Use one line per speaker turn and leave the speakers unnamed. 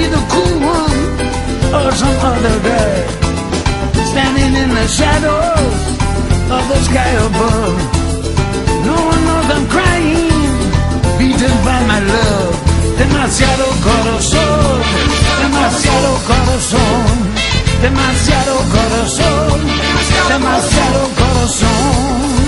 be the cool one or some other guy, standing in the shadows of the sky above. No one knows I'm crying, beaten by my love. Demasiado corazón, demasiado corazón, demasiado corazón, demasiado corazón.